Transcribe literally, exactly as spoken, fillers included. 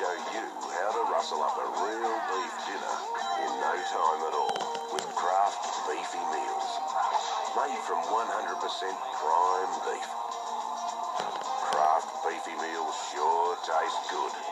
show you how to rustle up a real beef dinner in no time at all with Kraft Beefy Meals. Made from one hundred percent prime beef. Kraft Beefy Meals sure taste good.